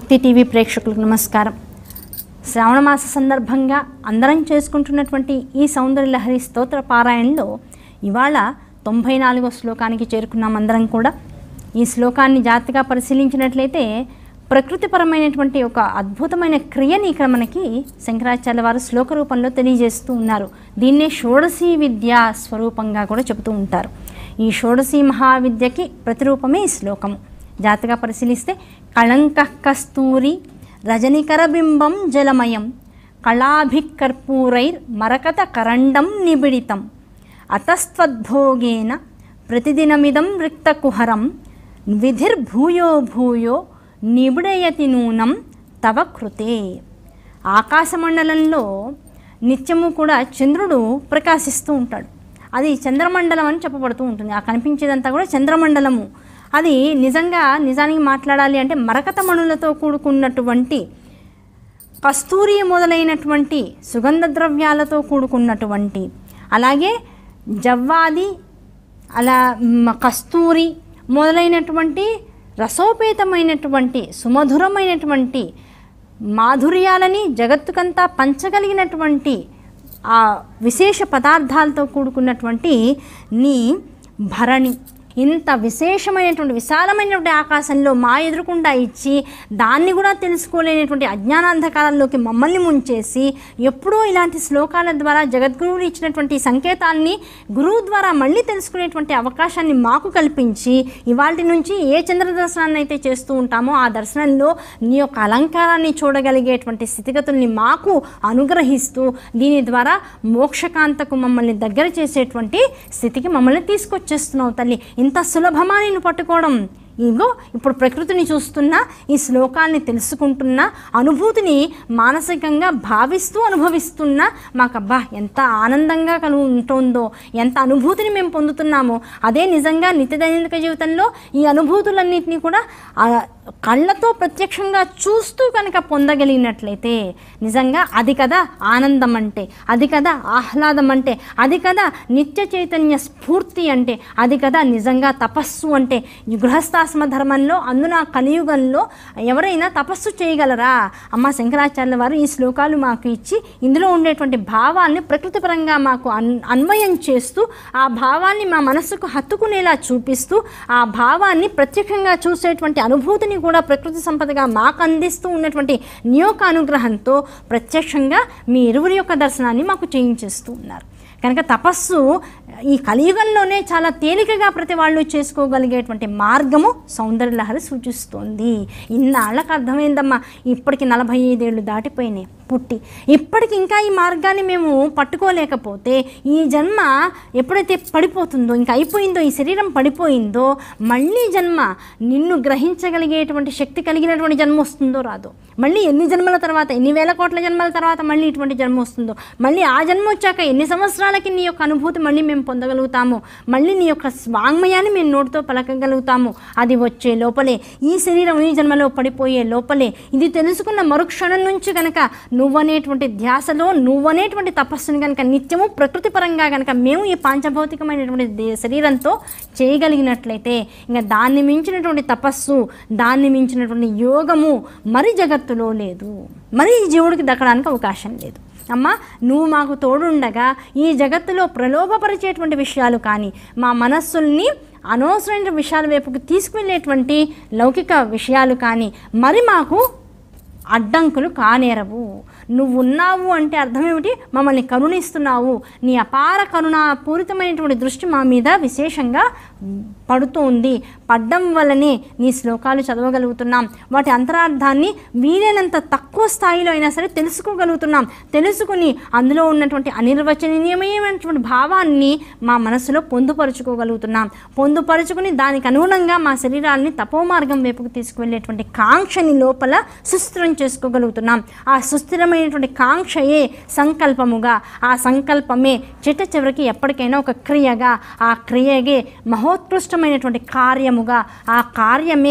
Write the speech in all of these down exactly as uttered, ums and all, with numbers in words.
శక్తి TV ప్రేక్షకులకు నమస్కారం. శ్రావణ మాస సందర్భంగా అందరం చేసుకుంటున్నటువంటి ఈ సౌందర్య లహరి స్తోత్ర పారాయణలో ఇవాళ తొంభై నాలుగో శ్లోకానికి చేరుకున్నాం. అందరం కూడా ఈ శ్లోకాన్ని జాగ్రత్తగా పరిశీలించినట్లయితే ప్రకృతిపరమైనటువంటి ఒక అద్భుతమైన క్రియని ఇక్కడ మనకి శంకరాచార్య వారు శ్లోక రూపంలో తెలియజేస్తూ ఉన్నారు. దీన్నే షోడశీ విద్యా స్వరూపంగా కూడా చెబుతూ ఉంటారు. ఈ షోడశీ మహావిద్యకి ప్రతిరూపమే ఈ శ్లోకము. జాగ్రత్తగా పరిశీలిస్తే కళంక కస్తూరి రజనికరబింబం జలమయం కళాభికర్పూరైర్ మరకత కరండం నిబిడితం అతస్త్వద్భోగేన ప్రతిదినమిదం రిక్తకుహరం విధిర్భూయో భూయో నిబిడయతి నూనం తవ కృతే. ఆకాశమండలంలో నిత్యము కూడా చంద్రుడు ప్రకాశిస్తూ ఉంటాడు. అది చంద్రమండలం అని చెప్పబడుతూ ఉంటుంది. ఆ కనిపించేదంతా కూడా చంద్రమండలము. అది నిజంగా నిజానికి మాట్లాడాలి అంటే మరకత మణులతో కూడుకున్నటువంటి కస్తూరి మొదలైనటువంటి సుగంధ ద్రవ్యాలతో కూడుకున్నటువంటి, అలాగే జవ్వాది, అలా కస్తూరి మొదలైనటువంటి రసోపేతమైనటువంటి సుమధురమైనటువంటి మాధుర్యాలని జగత్తుకంతా పంచగలిగినటువంటి ఆ విశేష పదార్థాలతో కూడుకున్నటువంటి నీ భరణి ఇంత విశేషమైనటువంటి విశాలమైనటువంటి ఆకాశంలో మా ఎదురుకుండా ఇచ్చి దాన్ని కూడా తెలుసుకోలేనటువంటి అజ్ఞానాంధకారంలోకి మమ్మల్ని ముంచేసి ఎప్పుడూ ఇలాంటి శ్లోకాల ద్వారా జగద్గురువులు ఇచ్చినటువంటి సంకేతాన్ని గురువు ద్వారా మళ్ళీ తెలుసుకునేటువంటి అవకాశాన్ని మాకు కల్పించి ఇవాళ నుంచి ఏ చంద్ర దర్శనాన్ని అయితే చేస్తూ ఉంటామో ఆ దర్శనంలో నీ యొక్క అలంకారాన్ని చూడగలిగేటువంటి స్థితిగతుల్ని మాకు అనుగ్రహిస్తూ దీని ద్వారా మోక్షకాంతకు మమ్మల్ని దగ్గర చేసేటువంటి స్థితికి మమ్మల్ని తీసుకొచ్చేస్తున్నావు తల్లి. ఇంత సులభమా నేను పట్టుకోవడం? ఇగో ఇప్పుడు ప్రకృతిని చూస్తున్నా, ఈ శ్లోకాన్ని తెలుసుకుంటున్నా, అనుభూతిని మానసికంగా భావిస్తూ అనుభవిస్తున్నా మాకబ్బా ఎంత ఆనందంగా కలుగు ఉంటుందో, ఎంత అనుభూతిని మేము పొందుతున్నామో అదే నిజంగా నిత్య దైనందిక జీవితంలో ఈ అనుభూతులన్నింటినీ కూడా కళ్ళతో ప్రత్యక్షంగా చూస్తూ కనుక పొందగలిగినట్లయితే నిజంగా అది కదా ఆనందం అంటే, అది కదా ఆహ్లాదం అంటే, అది కదా నిత్య చైతన్య స్ఫూర్తి అంటే, అది కదా నిజంగా తపస్సు అంటే. గృహస్థాశ్రమ ధర్మంలో అందున కలియుగంలో ఎవరైనా తపస్సు చేయగలరా? అమ్మ శంకరాచార్యుల వారు ఈ శ్లోకాలు మాకు ఇచ్చి ఇందులో ఉండేటువంటి భావాల్ని ప్రకృతిపరంగా మాకు అన్ అన్వయం చేస్తూ ఆ భావాన్ని మా మనస్సుకు హత్తుకునేలా చూపిస్తూ ఆ భావాన్ని ప్రత్యక్షంగా చూసేటువంటి అనుభూతిని కూడా ప్రకృతి సంపదగా మాకు అందిస్తూ ఉన్నటువంటి నీ యొక్క అనుగ్రహంతో ప్రత్యక్షంగా మీ ఇరువురి యొక్క దర్శనాన్ని మాకు చేయించేస్తూ ఉన్నారు. కనుక తపస్సు ఈ కలియుగంలోనే చాలా తేలికగా ప్రతి వాళ్ళు చేసుకోగలిగేటువంటి మార్గము సౌందర్య లహరి సూచిస్తోంది. ఇన్నాళ్ళకు అర్థమైందమ్మా. ఇప్పటికి నలభై ఐదేళ్ళు దాటిపోయినాయి పుట్టి, ఇప్పటికి ఇంకా ఈ మార్గాన్ని మేము పట్టుకోలేకపోతే ఈ జన్మ ఎప్పుడైతే పడిపోతుందో, ఇంకా అయిపోయిందో, ఈ శరీరం పడిపోయిందో మళ్ళీ జన్మ నిన్ను గ్రహించగలిగేటువంటి శక్తి కలిగినటువంటి జన్మ వస్తుందో రాదో, మళ్ళీ ఎన్ని జన్మల తర్వాత, ఎన్ని వేల కోట్ల జన్మల తర్వాత మళ్ళీ ఇటువంటి జన్మ వస్తుందో, మళ్ళీ ఆ జన్మ వచ్చాక ఎన్ని సంవత్సరాలకి నీ యొక్క అనుభూతి మళ్ళీ మేము పొందగలుగుతాము, మళ్ళీ నీ యొక్క వాంగ్మయాన్ని మేము నోటితో పలకగలుగుతాము. అది వచ్చే లోపలే, ఈ శరీరం ఈ జన్మలో పడిపోయే లోపలే, ఇది తెలుసుకున్న మరుక్షణం నుంచి కనుక నువ్వనేటువంటి ధ్యాసలో నువ్వనేటువంటి తపస్సుని కనుక నిత్యము ప్రకృతి పరంగా కనుక మేము ఈ పాంచభౌతికమైనటువంటి శరీరంతో చేయగలిగినట్లయితే ఇంకా దాన్ని మించినటువంటి తపస్సు, దాన్ని మించినటువంటి యోగము మరి జగత్తులో లేదు, మరి ఈ జీవుడికి దక్కడానికి అవకాశం లేదు. అమ్మ నువ్వు మాకు తోడుండగా ఈ జగత్తులో ప్రలోభపరిచేటువంటి విషయాలు కానీ, మా మనస్సుల్ని అనవసరమైన విషయాల వైపుకి తీసుకువెళ్ళేటువంటి లౌకిక విషయాలు కానీ మరి మాకు అడ్డంకులు కానేరవు. నువ్వు ఉన్నావు అంటే అర్థం ఏమిటి? మమ్మల్ని కరుణిస్తున్నావు. నీ అపార కరుణాపూరితమైనటువంటి దృష్టి మా మీద విశేషంగా పడుతుంది. పడ్డం వల్లనే నీ శ్లోకాలు చదవగలుగుతున్నాం. వాటి అంతరార్థాన్ని వీలైనంత తక్కువ స్థాయిలో అయినా సరే తెలుసుకోగలుగుతున్నాం. తెలుసుకుని అందులో ఉన్నటువంటి అనిర్వచనీయమైనటువంటి భావాన్ని మా మనసులో పొందుపరుచుకోగలుగుతున్నాం. పొందుపరుచుకుని దానికి అనుగుణంగా మా శరీరాన్ని తపోమార్గం వైపుకు తీసుకువెళ్ళేటువంటి కాంక్షని లోపల సుస్థిరం చేసుకోగలుగుతున్నాం. ఆ సుస్థిరమైనటువంటి కాంక్షయే సంకల్పముగా, ఆ సంకల్పమే చిట్ట చివరికి ఎప్పటికైనా ఒక క్రియగా, ఆ క్రియగే మహోత్కృష్టమైనటువంటి కార్యముగా, ఆ కార్యమే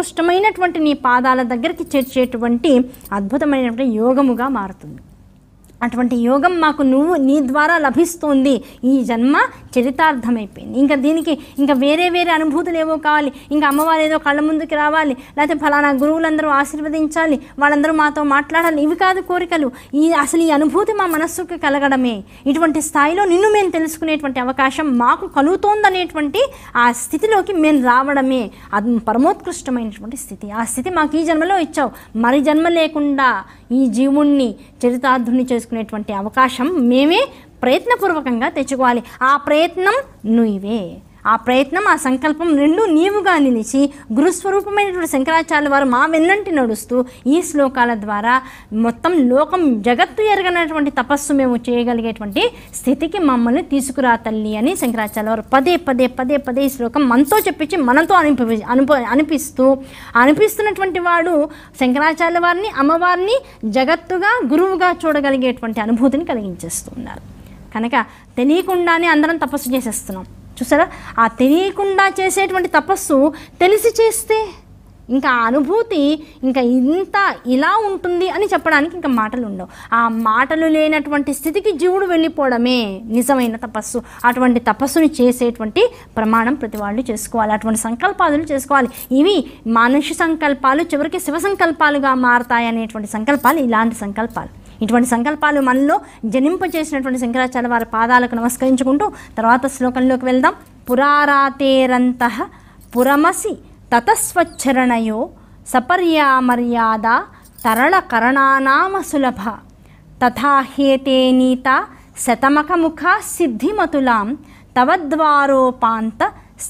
మహోత్కృష్టమైనటువంటి నీ పాదాల దగ్గరికి చేర్చేటువంటి అద్భుతమైనటువంటి యోగముగా మారుతుంది. అటువంటి యోగం మాకు నువ్వు నీ ద్వారా లభిస్తోంది. ఈ జన్మ చరితార్థమైపోయింది. ఇంకా దీనికి ఇంకా వేరే వేరే అనుభూతులు ఏవో కావాలి. ఇంకా అమ్మవారు ఏదో కళ్ళ ముందుకు రావాలి, లేకపోతే ఫలానా గురువులందరూ ఆశీర్వదించాలి, వాళ్ళందరూ మాతో మాట్లాడాలి, ఇవి కాదు కోరికలు. ఈ అసలు ఈ అనుభూతి మా మనస్సుకి కలగడమే. ఇటువంటి స్థాయిలో నిన్ను మేము తెలుసుకునేటువంటి అవకాశం మాకు కలుగుతోందనేటువంటి ఆ స్థితిలోకి మేము రావడమే అది పరమోత్కృష్టమైనటువంటి స్థితి. ఆ స్థితి మాకు ఈ జన్మలో ఇచ్చావు. మరి జన్మ లేకుండా ఈ జీవుణ్ణి చరితార్థుని చేసుకునేటువంటి అవకాశం మేమే ప్రయత్నపూర్వకంగా తెచ్చుకోవాలి. ఆ ప్రయత్నం నువ్వే. ఆ ప్రయత్నం ఆ సంకల్పం రెండు నీవుగా నిలిచి గురుస్వరూపమైనటువంటి శంకరాచార్యుల వారు మా వెన్నంటి నడుస్తూ ఈ శ్లోకాల ద్వారా మొత్తం లోకం జగత్తు ఎరగనటువంటి తపస్సు మేము చేయగలిగేటువంటి స్థితికి మమ్మల్ని తీసుకురా తల్లి అని శంకరాచార్యుల వారు పదే పదే పదే పదే ఈ శ్లోకం మనతో చెప్పించి మనతో అనిపి అనుప అనిపిస్తూ అనిపిస్తున్నటువంటి వాడు శంకరాచార్యుల వారిని అమ్మవారిని జగత్తుగా గురువుగా చూడగలిగేటువంటి అనుభూతిని కలిగించేస్తున్నారు. కనుక తెలియకుండానే అందరం తపస్సు చేసేస్తున్నాం. చూసారా, ఆ తెలియకుండా చేసేటువంటి తపస్సు తెలిసి చేస్తే ఇంకా అనుభూతి ఇంకా ఇంత ఇలా ఉంటుంది అని చెప్పడానికి ఇంకా మాటలు ఉండవు. ఆ మాటలు లేనటువంటి స్థితికి జీవుడు వెళ్ళిపోవడమే నిజమైన తపస్సు. అటువంటి తపస్సుని చేసేటువంటి ప్రమాణం ప్రతి వాళ్ళు చేసుకోవాలి. అటువంటి సంకల్పాలు చేసుకోవాలి. ఇవి మనిషి సంకల్పాలు చివరికి శివ సంకల్పాలుగా మారతాయి అనేటువంటి సంకల్పాలు ఇలాంటి సంకల్పాలు. ఇటువంటి సంకల్పాలు మనలో జనింపచేసినటువంటి శంకరాచార్య వారి పాదాలకు నమస్కరించుకుంటూ తర్వాత శ్లోకంలోకి వెళ్దాం. పురారాతేరంతః పురమసి తతస్వచ్చరణయో సపర్యా మర్యాద తరళ కరణానామ సులభ తథా హేతే నీత శతమఖముఖ సిద్ధిమతులాం తవద్వారోపాంత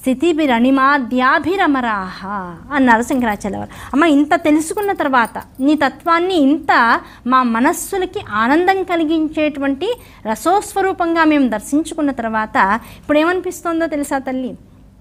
స్థితిభిరణిమాద్యాభిరమరాహ అన్నారు శంకరాచార్య వారు. అమ్మ, ఇంత తెలుసుకున్న తర్వాత నీ తత్వాన్ని ఇంత మా మనస్సులకి ఆనందం కలిగించేటువంటి రసోస్వరూపంగా మేము దర్శించుకున్న తర్వాత ఇప్పుడు ఏమనిపిస్తుందో తెలుసా తల్లి?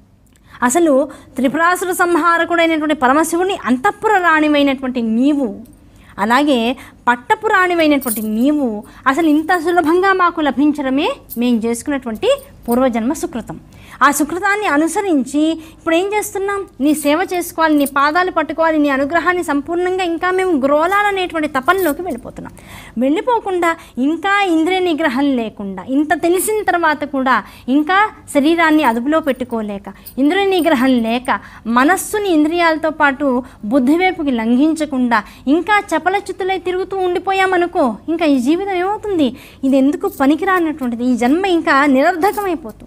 అసలు త్రిపురాసుర సంహారకుడైనటువంటి పరమశివుని అంతఃపుర రాణివైనటువంటి నీవు, అలాగే పట్టపురాణివైనటువంటి నీవు అసలు ఇంత సులభంగా మాకు లభించడమే మేము చేసుకున్నటువంటి పూర్వజన్మ సుకృతం. ఆ సుకృతాన్ని అనుసరించి ఇప్పుడు ఏం చేస్తున్నాం? నీ సేవ చేసుకోవాలి, నీ పాదాలు పట్టుకోవాలి, నీ అనుగ్రహాన్ని సంపూర్ణంగా ఇంకా మేము గ్రోలాలనేటువంటి తపనలోకి వెళ్ళిపోతున్నాం. వెళ్ళిపోకుండా ఇంకా ఇంద్రియ నిగ్రహం లేకుండా ఇంత తెలిసిన తర్వాత కూడా ఇంకా శరీరాన్ని అదుపులో పెట్టుకోలేక ఇంద్రియ నిగ్రహం లేక మనస్సుని ఇంద్రియాలతో పాటు బుద్ధి వైపుకి లంఘించకుండా ఇంకా చపలచిత్తులై తిరుగుతూ ఉండిపోయామనుకో, ఇంకా ఈ జీవితం ఏమవుతుంది? ఇది ఎందుకు పనికిరానటువంటిది. ఈ జన్మ ఇంకా నిరర్ధకమైపోతుంది.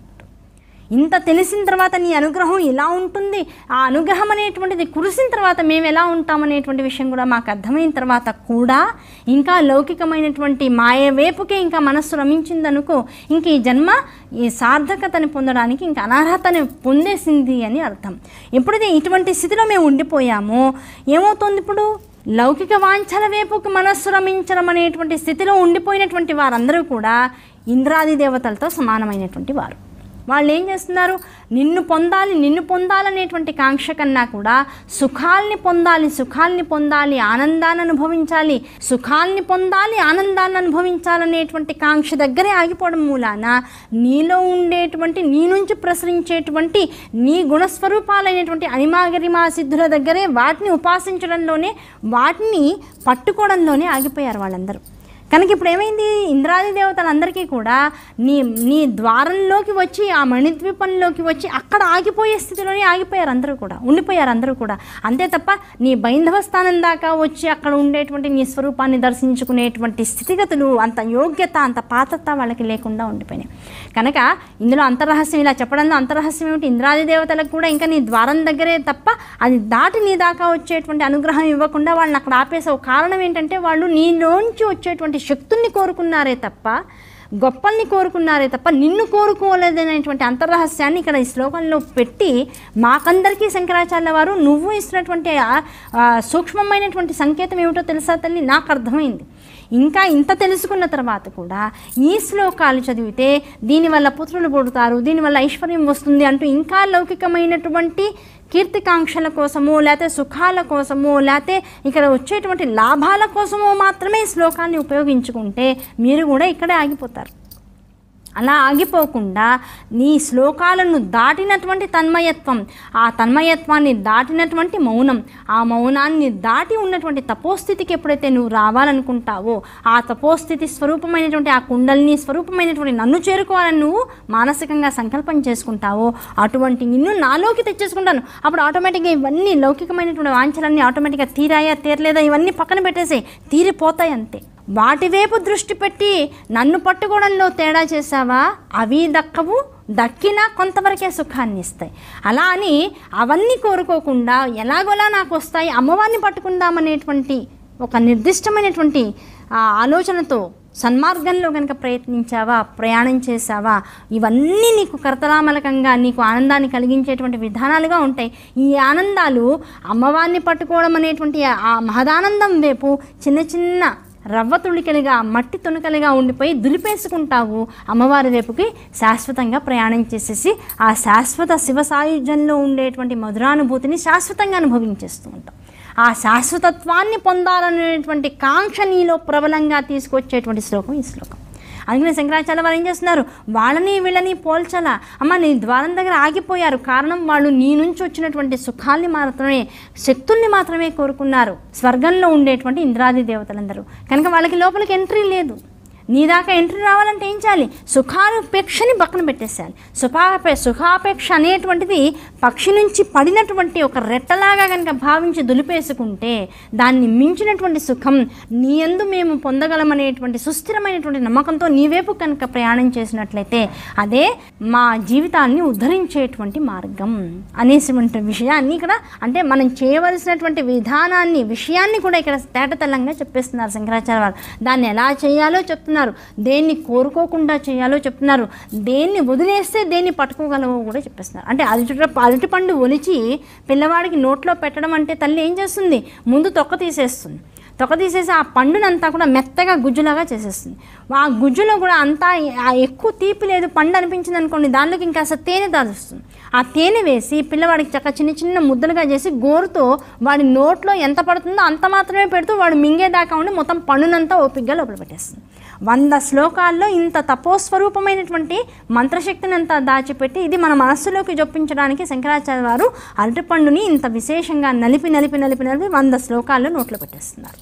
ఇంత తెలిసిన తర్వాత నీ అనుగ్రహం ఎలా ఉంటుంది, ఆ అనుగ్రహం అనేటువంటిది కురిసిన తర్వాత మేము ఎలా ఉంటామనేటువంటి విషయం కూడా మాకు అర్థమైన తర్వాత కూడా ఇంకా లౌకికమైనటువంటి మాయ వైపుకే ఇంకా మనస్సు రమించిందనుకో, ఇంక ఈ జన్మ ఈ సార్థకతని పొందడానికి ఇంకా అనర్హతని పొందేసింది అని అర్థం. ఎప్పుడైతే ఇటువంటి స్థితిలో మేము ఉండిపోయామో ఏమవుతుంది? ఇప్పుడు లౌకిక వాంఛల వైపుకి మనస్సు రమించడం అనేటువంటి స్థితిలో ఉండిపోయినటువంటి వారందరూ కూడా ఇంద్రాది దేవతలతో సమానమైనటువంటి వారు. వాళ్ళు ఏం చేస్తున్నారు? నిన్ను పొందాలి నిన్ను పొందాలనేటువంటి కాంక్ష కన్నా కూడా సుఖాల్ని పొందాలి సుఖాల్ని పొందాలి ఆనందాన్ని అనుభవించాలి సుఖాల్ని పొందాలి ఆనందాన్ని అనుభవించాలనేటువంటి కాంక్ష దగ్గరే ఆగిపోవడం మూలాన నీలో ఉండేటువంటి నీ నుంచి ప్రసరించేటువంటి నీ గుణస్వరూపాలైనటువంటి అనిమాగరిమా సిద్ధుల దగ్గరే వాటిని ఉపాసించడంలోనే వాటిని పట్టుకోవడంలోనే ఆగిపోయారు వాళ్ళందరూ. కనుక ఇప్పుడు ఏమైంది? ఇంద్రాది దేవతలందరికీ కూడా నీ నీ ద్వారంలోకి వచ్చి ఆ మణిద్వీపంలోకి వచ్చి అక్కడ ఆగిపోయే స్థితిలోనే ఆగిపోయారు అందరూ కూడా, ఉండిపోయారు అందరూ కూడా. అంతే తప్ప నీ బైంధవ స్థానం దాకా వచ్చి అక్కడ ఉండేటువంటి నీ స్వరూపాన్ని దర్శించుకునేటువంటి స్థితిగతులు అంత యోగ్యత అంత పాతత వాళ్ళకి లేకుండా ఉండిపోయినాయి. కనుక ఇందులో అంతరహస్యం ఇలా చెప్పడంలో అంతరహస్యం ఏమిటి? ఇంద్రాది దేవతలకు కూడా ఇంకా నీ ద్వారం దగ్గరే తప్ప అది దాటి నీ దాకా వచ్చేటువంటి అనుగ్రహం ఇవ్వకుండా వాళ్ళని అక్కడ ఆపేసావు. కారణం ఏంటంటే వాళ్ళు నీలోంచి వచ్చేటువంటి శక్తుల్ని కోరుకున్నారే తప్ప గొప్పల్ని కోరుకున్నారే తప్ప నిన్ను కోరుకోలేదనేటువంటి అంతర్రహస్యాన్ని ఇక్కడ ఈ శ్లోకంలో పెట్టి మాకందరికీ శంకరాచార్యుల వారు నువ్వు ఇస్తున్నటువంటి సూక్ష్మమైనటువంటి సంకేతం ఏమిటో తెలుసా తల్లి? నాకు అర్థమైంది. ఇంకా ఇంత తెలుసుకున్న తర్వాత కూడా ఈ శ్లోకాలు చదివితే దీనివల్ల పుత్రులు పుడతారు, దీనివల్ల ఐశ్వర్యం వస్తుంది అంటూ ఇంకా లౌకికమైనటువంటి కీర్తికాంక్షల కోసమో లేకపోతే సుఖాల కోసమో లేకపోతే ఇక్కడ వచ్చేటువంటి లాభాల కోసమో మాత్రమే శ్లోకాన్ని ఉపయోగించుకుంటే మీరు కూడా ఇక్కడే ఆగిపోతారు. అలా ఆగిపోకుండా నీ శ్లోకాలను దాటినటువంటి తన్మయత్వం, ఆ తన్మయత్వాన్ని దాటినటువంటి మౌనం, ఆ మౌనాన్ని దాటి ఉన్నటువంటి తపోస్థితికి ఎప్పుడైతే నువ్వు రావాలనుకుంటావో, ఆ తపోస్థితి స్వరూపమైనటువంటి ఆ కుండలిని స్వరూపమైనటువంటి నన్ను చేరుకోవాలని నువ్వు మానసికంగా సంకల్పం చేసుకుంటావో, అటువంటి నిన్ను నాలోకి తెచ్చేసుకుంటాను. అప్పుడు ఆటోమేటిక్గా ఇవన్నీ లౌకికమైనటువంటి వాంఛలన్నీ ఆటోమేటిక్గా తీరాయా తీరలేదా ఇవన్నీ పక్కన పెట్టేసి తీరిపోతాయి అంతే. వాటి వైపు దృష్టి పెట్టి నన్ను పట్టుకోవడంలో తేడా చేసావా, అవి దక్కవు, దక్కినా కొంతవరకే సుఖాన్ని ఇస్తాయి. అలా అని అవన్నీ కోరుకోకుండా ఎలాగోలా నాకు వస్తాయి అమ్మవారిని పట్టుకుందామనేటువంటి ఒక నిర్దిష్టమైనటువంటి ఆలోచనతో సన్మార్గంలో కనుక ప్రయత్నించావా, ప్రయాణం చేసావా, ఇవన్నీ నీకు కరతలామలకంగా నీకు ఆనందాన్ని కలిగించేటువంటి విధానాలుగా ఉంటాయి. ఈ ఆనందాలు అమ్మవారిని పట్టుకోవడం అనేటువంటి ఆ మహదానందం వైపు చిన్న చిన్న రవ్వ తుణికలుగా, మట్టి తుణికలుగా ఉండిపోయి దులిపేసుకుంటావు. అమ్మవారి వైపుకి శాశ్వతంగా ప్రయాణం చేసేసి ఆ శాశ్వత శివ సాయుధ్యంలో ఉండేటువంటి మధురానుభూతిని శాశ్వతంగా అనుభవించేస్తూ ఉంటాం. ఆ శాశ్వతత్వాన్ని పొందాలనేటువంటి కాంక్ష నీలో ప్రబలంగా తీసుకొచ్చేటువంటి శ్లోకం ఈ శ్లోకం. అందుకని శంకరాచార్య వారు ఏం చేస్తున్నారు, వాళ్ళని వీళ్ళని పోల్చాలా, అమ్మ నీ ద్వారం దగ్గర ఆగిపోయారు, కారణం వాళ్ళు నీ నుంచి వచ్చినటువంటి సుఖాల్ని మాత్రమే, శక్తుల్ని మాత్రమే కోరుకున్నారు. స్వర్గంలో ఉండేటువంటి ఇంద్రాది దేవతలందరూ కనుక వాళ్ళకి లోపలికి ఎంట్రీ లేదు. నీ దాకా ఎంట్రీ రావాలంటే ఏం చేయాలి, సుఖాపేక్షని పక్కన పెట్టేసేయాలి. సుఖాపే సుఖాపేక్ష అనేటువంటిది పక్షి నుంచి పడినటువంటి ఒక రెట్టలాగా కనుక భావించి దులిపేసుకుంటే దాన్ని మించినటువంటి సుఖం నీ యందు మేము పొందగలమనేటువంటి సుస్థిరమైనటువంటి నమ్మకంతో నీవైపు కనుక ప్రయాణం చేసినట్లయితే అదే మా జీవితాన్ని ఉద్ధరించేటువంటి మార్గం అనేటువంటి విషయాన్ని ఇక్కడ, అంటే మనం చేయవలసినటువంటి విధానాన్ని విషయాన్ని కూడా ఇక్కడ తేటతెల్లంగా చెప్పేస్తున్నారు శంకరాచార్య వారు. దాన్ని ఎలా చేయాలో చెప్తున్నారు, దేన్ని కోరుకోకుండా చేయాలో చెప్తున్నారు, దేన్ని వదిలేస్తే దేన్ని పట్టుకోగలవో కూడా చెప్పేస్తున్నారు. అంటే అరటి అరటి పండు ఒలిచి పిల్లవాడికి నోట్లో పెట్టడం అంటే తల్లి ఏం చేస్తుంది, ముందు తొక్క తీసేస్తుంది, తొక్క తీసేసి ఆ పండునంతా కూడా మెత్తగా గుజ్జులాగా చేసేస్తుంది. ఆ గుజ్జులో కూడా అంతా ఎక్కువ తీపి లేదు పండు అనిపించింది అనుకోండి, దానిలోకి ఇంకా అసలు తేనె దాదుస్తుంది. ఆ తేనె వేసి పిల్లవాడికి చక్క చిన్న చిన్న ముద్దలుగా చేసి గోరుతో వాడి నోట్లో ఎంత పడుతుందో అంత మాత్రమే పెడుతూ వాడు మింగేదాకా ఉండి మొత్తం పండునంతా ఓపికగా లోపల పెట్టేస్తుంది. వంద శ్లోకాల్లో ఇంత తపోస్వరూపమైనటువంటి మంత్రశక్తిని అంతా దాచిపెట్టి ఇది మన మనస్సులోకి జొప్పించడానికి శంకరాచార్య వారు అరటిపండుని ఇంత విశేషంగా నలిపి నలిపి నలిపి నలిపి వంద శ్లోకాల్లో నోట్లో పెట్టేస్తున్నారు.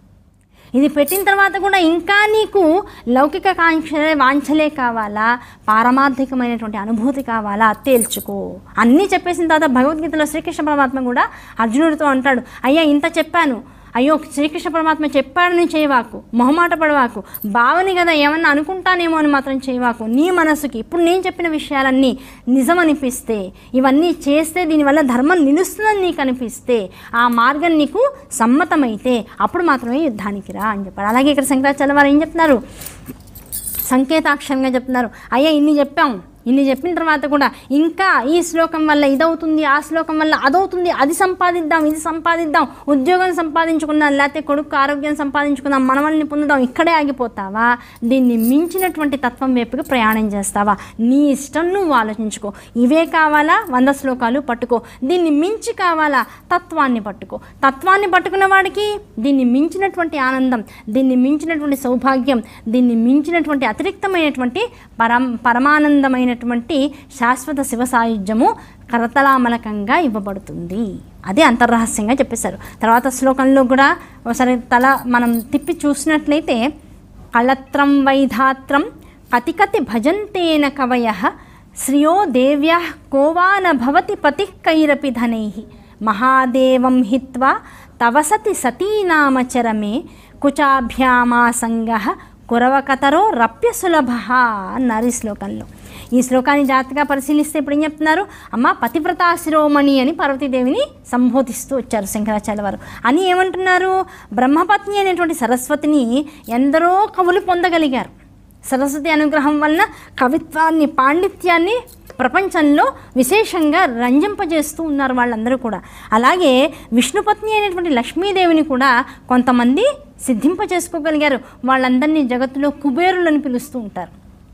ఇది పెట్టిన తర్వాత కూడా ఇంకా నీకు లౌకిక కాంక్షలే వాంఛలే కావాలా, పారమార్థికమైనటువంటి అనుభూతి కావాలా, తేల్చుకో అన్నీ చెప్పేసిన తర్వాత భగవద్గీతలో శ్రీకృష్ణ పరమాత్మ కూడా అర్జునుడితో అంటాడు, అయ్యా ఇంత చెప్పాను, అయ్యో శ్రీకృష్ణ పరమాత్మ చెప్పాడని చేయవాకు, మొహమాట పడవాకు, భావని కదా ఏమన్నా అనుకుంటానేమో అని మాత్రం చేయవాకు, నీ మనసుకి ఇప్పుడు నేను చెప్పిన విషయాలన్నీ నిజం అనిపిస్తే, ఇవన్నీ చేస్తే దీనివల్ల ధర్మం నిలుస్తుందని నీకు అనిపిస్తే, ఆ మార్గం నీకు సమ్మతమైతే అప్పుడు మాత్రమే యుద్ధానికి రా అని చెప్పారు. అలాగే ఇక్కడ శంకరాచార్య వారు ఏం చెప్తున్నారు, సంకేతాక్షరంగా చెప్తున్నారు, అయ్యా ఇన్ని చెప్పాం, ఇన్ని చెప్పిన తర్వాత కూడా ఇంకా ఈ శ్లోకం వల్ల ఇదవుతుంది, ఆ శ్లోకం వల్ల అదవుతుంది, అది సంపాదిద్దాం, ఇది సంపాదిద్దాం, ఉద్యోగం సంపాదించుకుందాం, లేకపోతే కొడుకు ఆరోగ్యం సంపాదించుకుందాం, మనవల్ని పొందుదాం, ఇక్కడే ఆగిపోతావా, దీన్ని మించినటువంటి తత్వం వైపుకి ప్రయాణం చేస్తావా, నీ ఇష్టం నువ్వు ఆలోచించుకో. ఇవే కావాలా, వంద శ్లోకాలు పట్టుకో. దీన్ని మించి కావాలా, తత్వాన్ని పట్టుకో. తత్వాన్ని పట్టుకున్న వాడికి దీన్ని మించినటువంటి ఆనందం, దీన్ని మించినటువంటి సౌభాగ్యం, దీన్ని మించినటువంటి అతిరిక్తమైనటువంటి పరం పరమానందమైన శాశ్వత శివ సాయుధ్యము కరతలామలకంగా ఇవ్వబడుతుంది. అదే అంతర్రహస్యంగా చెప్పేశారు. తర్వాత శ్లోకంలో కూడా ఒకసారి తల మనం తిప్పి చూసినట్లయితే, కళత్రం వైధాత్రం కతికతి భజంతేన కవయః శ్రియో దేవ్యః కోవాన భవతి పతిః కైరపి ధనైః మహాదేవం హిత్వా తవసతి సతీనామచరమే కుచాభ్యామాసంగః కురవకతరో రప్య సులభ అన్నారు ఈ శ్లోకంలో. ఈ శ్లోకాన్ని జాగ్రత్తగా పరిశీలిస్తే ఇప్పుడు ఏం చెప్తున్నారు, అమ్మ పతివ్రతా శిరోమణి అని పార్వతీదేవిని సంబోధిస్తూ వచ్చారు శంకరాచార్య వారు. అని ఏమంటున్నారు, బ్రహ్మపత్ని అనేటువంటి సరస్వతిని ఎందరో కవులు పొందగలిగారు. సరస్వతి అనుగ్రహం వలన కవిత్వాన్ని, పాండిత్యాన్ని ప్రపంచంలో విశేషంగా రంజింపజేస్తూ ఉన్నారు వాళ్ళందరూ కూడా. అలాగే విష్ణుపత్ని అనేటువంటి లక్ష్మీదేవిని కూడా కొంతమంది సిద్ధింపజేసుకోగలిగారు. వాళ్ళందరినీ జగత్తులో కుబేరులని పిలుస్తూ ఉంటారు.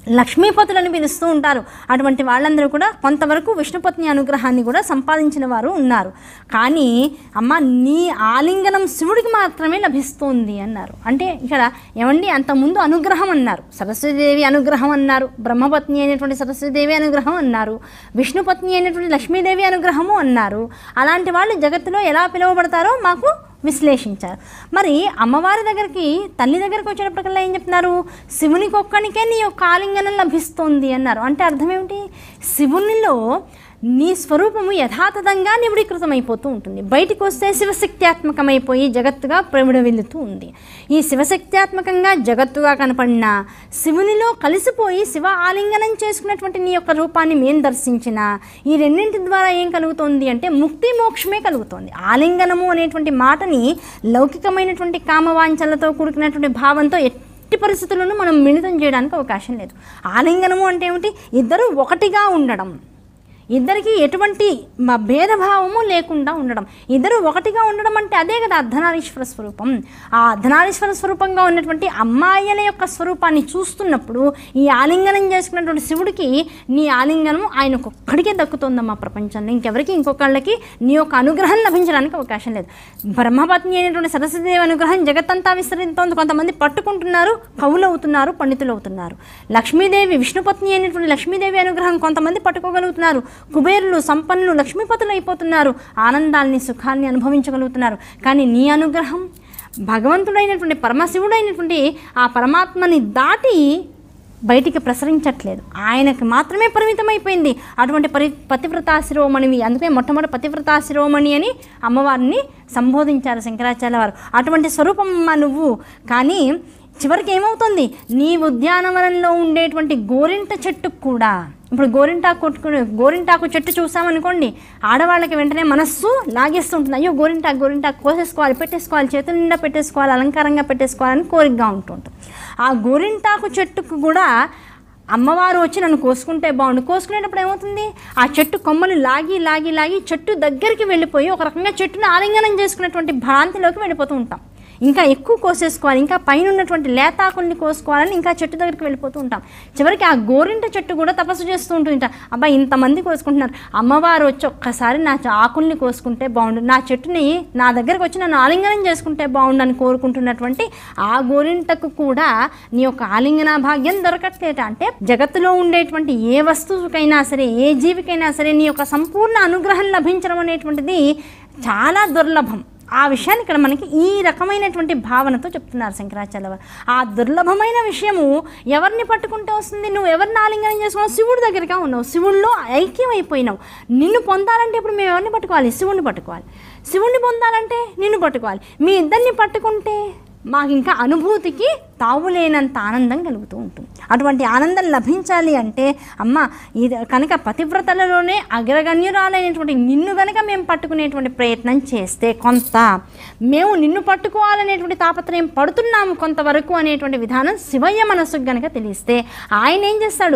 లక్ష్మీపతులని పిలుస్తూ ఉంటారు. అటువంటి వాళ్ళందరూ కూడా కొంతవరకు విష్ణుపత్ని అనుగ్రహాన్ని కూడా సంపాదించిన వారు ఉన్నారు. కానీ అమ్మ నీ ఆలింగనం శివుడికి మాత్రమే లభిస్తుంది అన్నారు. అంటే ఇక్కడ ఏమండి అంతకుముందు అనుగ్రహం అన్నారు, సరస్వతీదేవి అనుగ్రహం అన్నారు, బ్రహ్మపత్ని అయినటువంటి సరస్వతీదేవి అనుగ్రహం అన్నారు, విష్ణుపత్ని అయినటువంటి లక్ష్మీదేవి అనుగ్రహము అన్నారు. అలాంటి వాళ్ళు జగత్తులో ఎలా పిలువబడతారో మాకు విశ్లేషించారు. మరి అమ్మవారి దగ్గరికి తల్లి దగ్గరికి వచ్చేటప్పటికల్లా ఏం చెప్తున్నారు, శివునికి ఒక్కనికే నీ యొక్క ఆలింగనం లభిస్తుంది అన్నారు. అంటే అర్థం ఏమిటి, శివునిలో నీ స్వరూపము యథాతథంగా నిబిడీకృతమైపోతూ ఉంటుంది. బయటికి వస్తే శివశక్త్యాత్మకమైపోయి జగత్తుగా ప్రవిడవిల్లుతూ ఉంది. ఈ శివశక్త్యాత్మకంగా జగత్తుగా కనపడిన శివునిలో కలిసిపోయి శివ ఆలింగనం చేసుకున్నటువంటి నీ యొక్క రూపాన్ని మేము దర్శించిన ఈ రెండింటి ద్వారా ఏం కలుగుతుంది అంటే ముక్తి మోక్షమే కలుగుతుంది. ఆలింగనము అనేటువంటి మాటని లౌకికమైనటువంటి కామవాంఛలతో కూడుకున్నటువంటి భావంతో ఎట్టి పరిస్థితుల్లోనూ మనం మిళితం చేయడానికి అవకాశం లేదు. ఆలింగనము అంటే ఏమిటి, ఇద్దరు ఒకటిగా ఉండడం, ఇద్దరికి ఎటువంటి భేదభావము లేకుండా ఉండడం, ఇద్దరు ఒకటిగా ఉండడం అంటే అదే కదా అర్ధనారీశ్వర స్వరూపం. ఆ అర్ధనారీశ్వర స్వరూపంగా ఉన్నటువంటి అమ్మాయిల యొక్క స్వరూపాన్ని చూస్తున్నప్పుడు ఈ ఆలింగనం చేసుకున్నటువంటి శివుడికి నీ ఆలింగనం ఆయనకు ఒక్కడికే దక్కుతుందమ్మా ప్రపంచంలో, ఇంకెవరికి ఇంకొకళ్ళకి నీ యొక్క అనుగ్రహం లభించడానికి అవకాశం లేదు. బ్రహ్మపత్ని అయినటువంటి సరస్వతీదేవి అనుగ్రహం జగత్తంతా విస్తరిస్తోంది. కొంతమంది పట్టుకుంటున్నారు, కవులు అవుతున్నారు, పండితులు అవుతున్నారు. లక్ష్మీదేవి విష్ణుపత్ని అయినటువంటి లక్ష్మీదేవి అనుగ్రహం కొంతమంది పట్టుకోగలుగుతున్నారు, కుబేరులు సంపన్నులు లక్ష్మీపతులు అయిపోతున్నారు, ఆనందాల్ని సుఖాన్ని అనుభవించగలుగుతున్నారు. కానీ నీ అనుగ్రహం భగవంతుడైనటువంటి పరమశివుడైనటువంటి ఆ పరమాత్మని దాటి బయటికి ప్రసరించట్లేదు, ఆయనకు మాత్రమే పరిమితమైపోయింది. అటువంటి పరి పతివ్రతా శిరోమణివి, అందుకే మొట్టమొదటి పతివ్రతా శిరోమణి అని అమ్మవారిని సంబోధించారు శంకరాచార్య వారు. అటువంటి స్వరూపం అమ్మ నువ్వు. కానీ చివరికి ఏమవుతుంది, నీ ఉద్యానవనంలో ఉండేటువంటి గోరింట చెట్టుకు కూడా, ఇప్పుడు గోరింటాకు కొట్టుకుని గోరింటాకు చెట్టు చూసామనుకోండి, ఆడవాళ్ళకి వెంటనే మనస్సు లాగేస్తుంటుంది, అయ్యో గోరింటాకు గోరింటాకు కోసేసుకోవాలి, పెట్టేసుకోవాలి, చేతుల నిండా పెట్టేసుకోవాలి, అలంకారంగా పెట్టేసుకోవాలని కోరికగా ఉంటుంటుంది. ఆ గోరింటాకు చెట్టుకు కూడా అమ్మవారు వచ్చి నన్ను కోసుకుంటే బాగుండు, కోసుకునేటప్పుడు ఏమవుతుంది, ఆ చెట్టు కొమ్మలు లాగి లాగి లాగి చెట్టు దగ్గరికి వెళ్ళిపోయి ఒక రకంగా చెట్టుని ఆలింగనం చేసుకున్నటువంటి భ్రాంతిలోకి వెళ్ళిపోతూ ఉంటాం. ఇంకా ఎక్కువ కోసేసుకోవాలి, ఇంకా పైన ఉన్నటువంటి లేతాకుల్ని కోసుకోవాలని ఇంకా చెట్టు దగ్గరికి వెళ్ళిపోతూ ఉంటాం. చివరికి ఆ గోరింట చెట్టు కూడా తపస్సు చేస్తూ ఉంటుంది. అబ్బా ఇంతమంది కోసుకుంటున్నారు, అమ్మవారు వచ్చి ఒక్కసారి నా ఆకుల్ని కోసుకుంటే బాగుండు, నా చెట్టుని నా దగ్గరకు వచ్చి నన్ను ఆలింగనం చేసుకుంటే బాగుండు అని కోరుకుంటున్నటువంటి ఆ గోరింటకు కూడా నీ యొక్క ఆలింగన భాగ్యం దొరకట్లేట. అంటే జగత్తులో ఉండేటువంటి ఏ వస్తువుకైనా సరే, ఏ జీవికైనా సరే నీ యొక్క సంపూర్ణ అనుగ్రహం లభించడం అనేటువంటిది చాలా దుర్లభం. ఆ విషయాన్ని ఇక్కడ మనకి ఈ రకమైనటువంటి భావనతో చెప్తున్నారు శంకరాచార్య వారు. ఆ దుర్లభమైన విషయము ఎవరిని పట్టుకుంటే వస్తుంది, నువ్వు ఎవరిని ఆలింగనం చేసుకున్నావు, శివుడి దగ్గరగా ఉన్నావు, శివుడిలో ఐక్యం అయిపోయినావు. నిన్ను పొందాలంటే ఇప్పుడు మేము ఎవరిని పట్టుకోవాలి, శివుడిని పట్టుకోవాలి, శివుడిని పొందాలంటే నిన్ను పట్టుకోవాలి. మీ ఇద్దరిని పట్టుకుంటే మాకు ఇంకా అనుభూతికి తావులేనంత ఆనందం కలుగుతూ ఉంటుంది. అటువంటి ఆనందం లభించాలి అంటే అమ్మ ఇది కనుక పతివ్రతలలోనే అగ్రగణ్యురాలైనటువంటి నిన్ను కనుక మేము పట్టుకునేటువంటి ప్రయత్నం చేస్తే కొంత మేము నిన్ను పట్టుకోవాలనేటువంటి తాపత్రయం పడుతున్నాము కొంతవరకు అనేటువంటి విధానం శివయ్య మనసుకు కనుక తెలిస్తే ఆయన ఏం చేస్తాడు,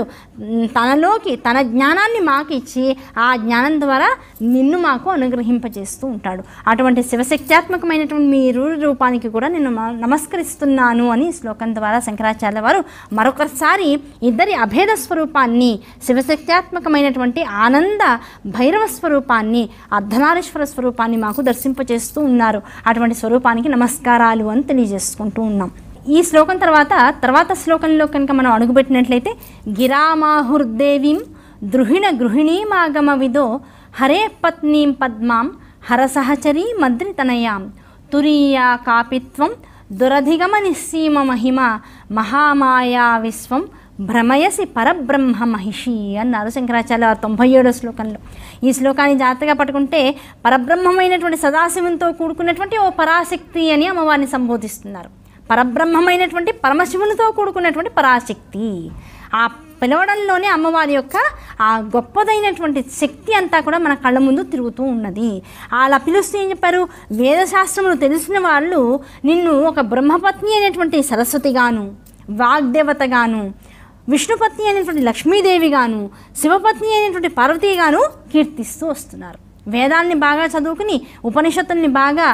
తనలోకి తన జ్ఞానాన్ని మాకు ఇచ్చి ఆ జ్ఞానం ద్వారా నిన్ను మాకు అనుగ్రహింపజేస్తూ ఉంటాడు. అటువంటి శివశక్త్యాత్మకమైనటువంటి మీ రూపానికి కూడా నేను నమస్కరిస్తున్నాను అని శ్లోకం ద్వారా శంకరాచార్య వారు మరొకసారి ఇద్దరి అభేద స్వరూపాన్ని, శివశక్త్యాత్మకమైనటువంటి ఆనంద భైరవ స్వరూపాన్ని, అర్ధనారీశ్వర స్వరూపాన్ని మాకు దర్శింపచేస్తూ ఉన్నారు. అటువంటి స్వరూపానికి నమస్కారాలు అని తెలియజేసుకుంటూ ఉన్నాం. ఈ శ్లోకం తర్వాత తర్వాత శ్లోకంలో కనుక మనం అడుగుపెట్టినట్లయితే గిరామాహుర్దేవీం ద్రుహిణ గృహిణీమాగమ విదో హరే పత్నీం పద్మాం హరసహచరీ మద్రితనయాం తురీయా కాపిత్వం దురధిగమ నిస్సీమ మహిమ మహామాయా విశ్వం భ్రమయసి పరబ్రహ్మ మహిషి అన్నారు శంకరాచార్య తొంభై ఏడో శ్లోకంలో. ఈ శ్లోకాన్ని జాగ్రత్తగా పట్టుకుంటే పరబ్రహ్మమైనటువంటి సదాశివునితో కూడుకున్నటువంటి ఓ పరాశక్తి అని అమ్మవారిని సంబోధిస్తున్నారు. పరబ్రహ్మమైనటువంటి పరమశివునితో కూడుకున్నటువంటి పరాశక్తి. ఆ పిలవడంలోనే అమ్మవారి యొక్క ఆ గొప్పదైనటువంటి శక్తి అంతా కూడా మన కళ్ళ ముందు తిరుగుతూ ఉన్నది. అలా పిలుస్తూ ఏం చెప్పారు, వేదశాస్త్రములు తెలిసిన వాళ్ళు నిన్ను ఒక బ్రహ్మపత్ని అనేటువంటి సరస్వతిగాను, వాగ్దేవతగాను, విష్ణుపత్ని అనేటువంటి లక్ష్మీదేవిగాను, శివపత్ని అనేటువంటి పార్వతీగాను కీర్తిస్తూ వస్తున్నారు. వేదాల్ని బాగా చదువుకుని ఉపనిషత్తుల్ని బాగా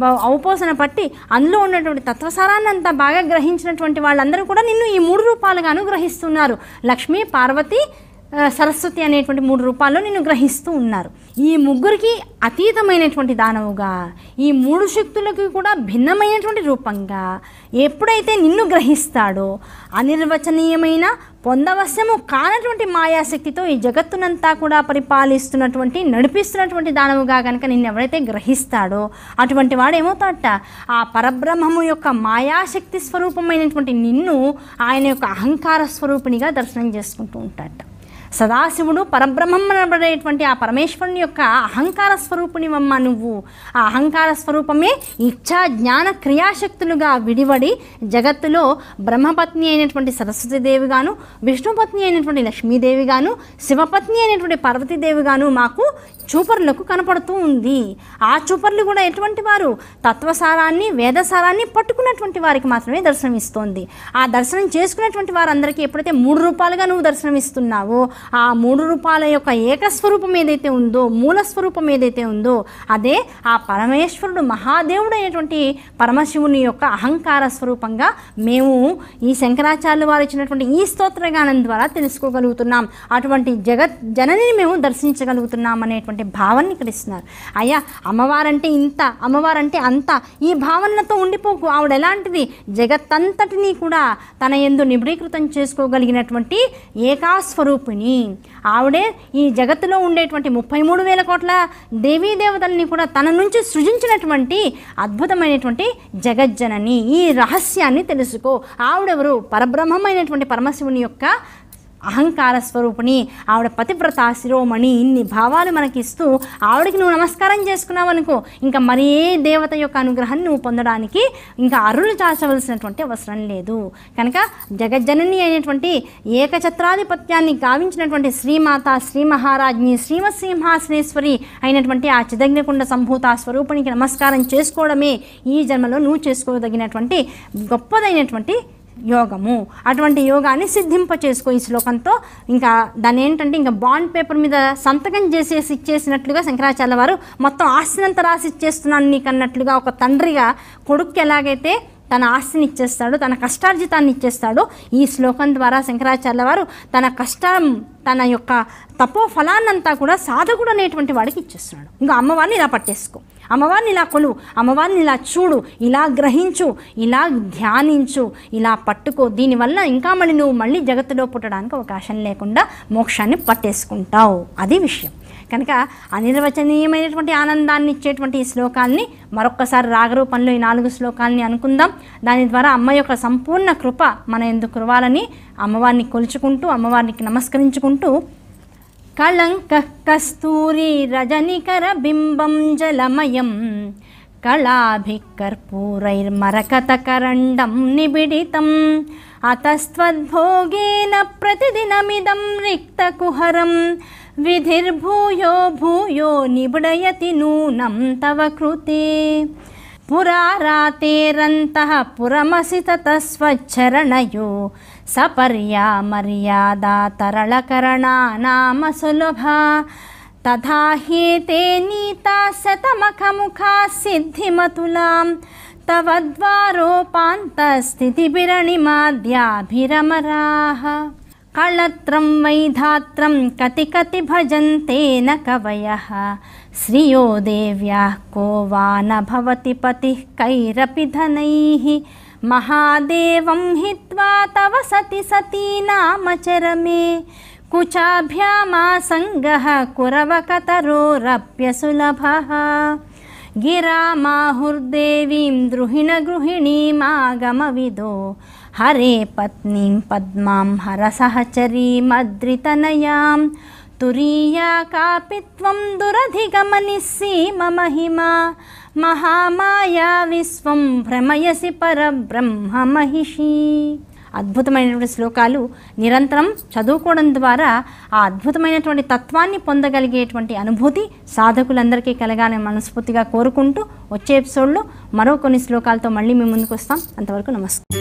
ఔపోసన పట్టి అందులో ఉన్నటువంటి తత్వసారాన్ని అంతా బాగా గ్రహించినటువంటి వాళ్ళందరూ కూడా నిన్ను ఈ మూడు రూపాలుగాను గ్రహిస్తున్నారు. లక్ష్మీ, పార్వతి, సరస్వతి అనేటువంటి మూడు రూపాల్లో నిన్ను గ్రహిస్తూ ఉన్నారు. ఈ ముగ్గురికి అతీతమైనటువంటి దానవుగా, ఈ మూడు శక్తులకి కూడా భిన్నమైనటువంటి రూపంగా ఎప్పుడైతే నిన్ను గ్రహిస్తాడో అనిర్వచనీయమైన పొందవశ్యము కానటువంటి మాయాశక్తితో ఈ జగత్తునంతా కూడా పరిపాలిస్తున్నటువంటి నడిపిస్తున్నటువంటి దానవుగా కనుక నిన్ను ఎవరైతే గ్రహిస్తాడో అటువంటి వాడు ఏమవుతాడట, ఆ పరబ్రహ్మము యొక్క మాయాశక్తి స్వరూపమైనటువంటి నిన్ను ఆయన యొక్క అహంకార స్వరూపిణిగా దర్శనం చేసుకుంటూ ఉంటాడట. సదాశివుడు పరబ్రహ్మం అనబడేటువంటి ఆ పరమేశ్వరుని యొక్క అహంకార స్వరూపిణివమ్మ నువ్వు. ఆ అహంకార స్వరూపమే ఇచ్ఛా జ్ఞాన క్రియాశక్తులుగా విడివడి జగత్తులో బ్రహ్మపత్ని అయినటువంటి సరస్వతీదేవిగాను, విష్ణుపత్ని అయినటువంటి లక్ష్మీదేవిగాను, శివపత్ని అయినటువంటి పార్వతీదేవిగాను మాకు చూపర్లకు కనపడుతూ ఉంది. ఆ చూపర్లు కూడా ఎటువంటి వారు, తత్వసారాన్ని వేదసారాన్ని పట్టుకున్నటువంటి వారికి మాత్రమే దర్శనమిస్తోంది. ఆ దర్శనం చేసుకున్నటువంటి వారందరికీ ఎప్పుడైతే మూడు రూపాలుగా నువ్వు దర్శనమిస్తున్నావో ఆ మూడు రూపాల యొక్క ఏకస్వరూపం ఏదైతే ఉందో, మూల స్వరూపం ఏదైతే ఉందో అదే ఆ పరమేశ్వరుడు మహాదేవుడు అయినటువంటి పరమశివుని యొక్క అహంకార స్వరూపంగా మేము ఈ శంకరాచార్యులు వారు ఇచ్చినటువంటి ఈ స్తోత్రగానం ద్వారా తెలుసుకోగలుగుతున్నాం. అటువంటి జగత్ జననిని మేము దర్శించగలుగుతున్నాం అనేటువంటి భావనని ఇక్కడ ఇస్తున్నారు. అయ్యా అమ్మవారంటే ఇంత, అమ్మవారంటే అంత, ఈ భావనతో ఉండిపోకు. ఆవిడ ఎలాంటిది, జగత్తంతటినీ కూడా తన యందు నిబిడీకృతం చేసుకోగలిగినటువంటి ఏకాస్వరూపిణి. ఆవిడే ఈ జగత్తులో ఉండేటువంటి ముప్పై మూడు వేల కోట్ల దేవీ దేవతల్ని కూడా తన నుంచి సృజించినటువంటి అద్భుతమైనటువంటి జగజ్జనని. ఈ రహస్యాన్ని తెలుసుకో. ఆవిడెవరు, పరబ్రహ్మమైనటువంటి పరమశివుని యొక్క అహంకార స్వరూపిణి. ఆవిడ పతివ్రత శిరోమణి. ఇన్ని భావాలు మనకిస్తూ ఆవిడకి నువ్వు నమస్కారం చేసుకున్నావు అనుకో, ఇంకా మరి ఏ దేవత యొక్క అనుగ్రహాన్ని నువ్వు పొందడానికి ఇంకా అరులు చాచవలసినటువంటి అవసరం లేదు. కనుక జగజ్జనని అయినటువంటి ఏకఛత్రాధిపత్యాన్ని గావించినటువంటి శ్రీమాత, శ్రీ మహారాజ్ని, శ్రీమత్సింహాసనేశ్వరి అయినటువంటి ఆ చిదగ్నికుండ సంభూత స్వరూపునికి నమస్కారం చేసుకోవడమే ఈ జన్మలో నువ్వు చేసుకోదగినటువంటి గొప్పదైనటువంటి యోగము. అటువంటి యోగాన్ని సిద్ధింప చేసుకో ఈ శ్లోకంతో. ఇంకా దాని ఏంటంటే ఇంకా బాండ్ పేపర్ మీద సంతకం చేసేసి ఇచ్చేసినట్లుగా శంకరాచార్య వారు మొత్తం ఆస్తినంతా రాసి ఇచ్చేస్తున్నాను నీకు అన్నట్లుగా ఒక తండ్రిగా కొడుకు ఎలాగైతే తన ఆస్తిని ఇచ్చేస్తాడు, తన కష్టార్జితాన్ని ఇచ్చేస్తాడు, ఈ శ్లోకం ద్వారా శంకరాచార్య వారు తన కష్టం, తన యొక్క తపో ఫలాన్నంతా కూడా సాధకుడు అనేటువంటి వాడికి ఇచ్చేస్తున్నాడు. ఇంకా అమ్మవారిని ఇలా పట్టేసుకో, అమ్మవారిని ఇలా కొలు, అమ్మవారిని ఇలా చూడు, ఇలా గ్రహించు, ఇలా ధ్యానించు, ఇలా పట్టుకో. దీనివల్ల ఇంకా మళ్ళీ నువ్వు మళ్ళీ జగత్తులో పుట్టడానికి అవకాశం లేకుండా మోక్షాన్ని పట్టేసుకుంటావు. అది విషయం. కనుక అనిర్వచనీయమైనటువంటి ఆనందాన్ని ఇచ్చేటువంటి ఈ శ్లోకాల్ని మరొక్కసారి రాగరూపంలో ఈ నాలుగు శ్లోకాలని అనుకుందాం. దాని ద్వారా అమ్మ యొక్క సంపూర్ణ కృప మన ఎందుకు కురవాలని అమ్మవారిని కొలుచుకుంటూ, అమ్మవారికి నమస్కరించుకుంటూ, కళంక కస్తూరి రజనికర బింబం జలమయం కళాభికర్పూరైర్మరకతకరండం నిబిడితం అతస్త్వద్భోగేన ప్రతిదినమిదం రిక్తకుహరం విధిర్భూయో భూయో నిబిడయతి నూనం తవ కృతే పురారాతేరంతః పురమసి తతస్వచ్చరణయో సపర్యా మర్యాదా తరళకరణా నామ సులభా తథా హ్యేతే నీతా శతమఖముఖా సిద్ధిమతులాం తవ ద్వారోపాంతస్థితిభిరణిమాద్యాభిరమరాః కళత్రం వైధాత్రం కతి కతి భజంతే న కవయః శ్రియో దేవ్యాః కో వా న భవతి పతిః కైరపి ధనైః మహాదేవం హిత్వా తవ సతి సతీ నామచరమే కుచాభ్యామాసంగః కురవకతరోరప్యసులభః గిరామాహుర్దేవీం ద్రుహిణ గృహిణీమాగమవిదో హరే పత్నీం పద్మాం హరసహచరీమద్రితనయాం తురీయా కాపిత్వం దురధిగమనిస్సీమ మహిమా మహామాయా విశ్వం భ్రమయసి పరబ్రహ్మ మహిషీ. అద్భుతమైనటువంటి శ్లోకాలు నిరంతరం చదువుకోవడం ద్వారా ఆ అద్భుతమైనటువంటి తత్వాన్ని పొందగలిగేటువంటి అనుభూతి సాధకులందరికీ కలగాలని మనస్ఫూర్తిగా కోరుకుంటూ వచ్చే ఎపిసోడ్లో మరో కొన్ని శ్లోకాలతో మళ్ళీ మేము ముందుకు వస్తాం. అంతవరకు నమస్కారం.